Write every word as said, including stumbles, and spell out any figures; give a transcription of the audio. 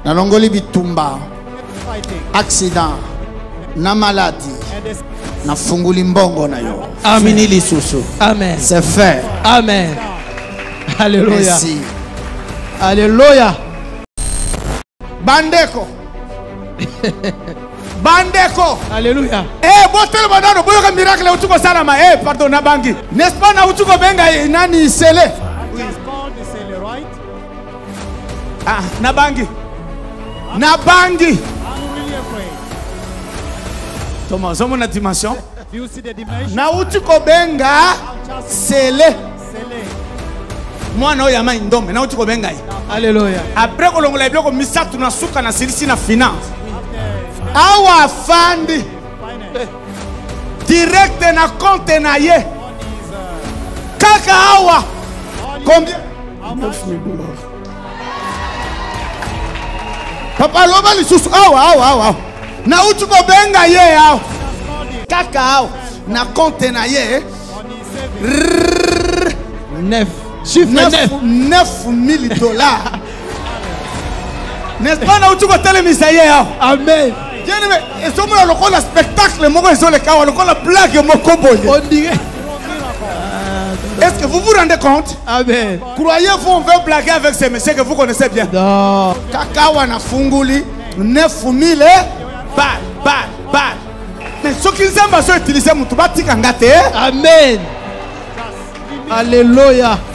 Na longoli bitumba. Accident. Na maladie. Na funguli mbongo na yo. Amen. Amen. C'est fait. Amen. Alléluia. Merci. Alléluia. Bandeko. Bandeko. Alléluia. Eh, botel banano boyoka miracle utuko salama. Eh, pardon na bangi. N'est-ce pas na utuko benga nani sele? Oui. Right? Ah, na bangi. Na bangi. I'm really afraid. Thomas, on a dimension. Do you see the dimension? Na utuko benga sele. Sele. Mwana oyo ama indome na utuko benga yi. Alléluia. Après kolongola biloko misatu na suka na silisi na finance. Awa fandi. Direct na compte na ye. Kaka awa. Combien? neuf mille dollars. Papa loba lisusu awa awa awa. Na utuko benga ye awa. Kaka awa. Na compte na ye. Neuf. Chiffre neuf. neuf mille dollars. N'est-ce pas na utuko telemisa ye awa. Amen. Bien aimé, et ce moment le le spectacle moko ils ont le cas, le la blague moko boye. On dirait. Est-ce que vous vous rendez compte? Amen. Croyez-vous on veut blaguer avec ces messieurs que vous connaissez bien? Non. Kakawa na funguli neuf mille bal bal bal. Mais ce qu'ils aiment à utiliser mutuba tikangate. Amen. Alléluia.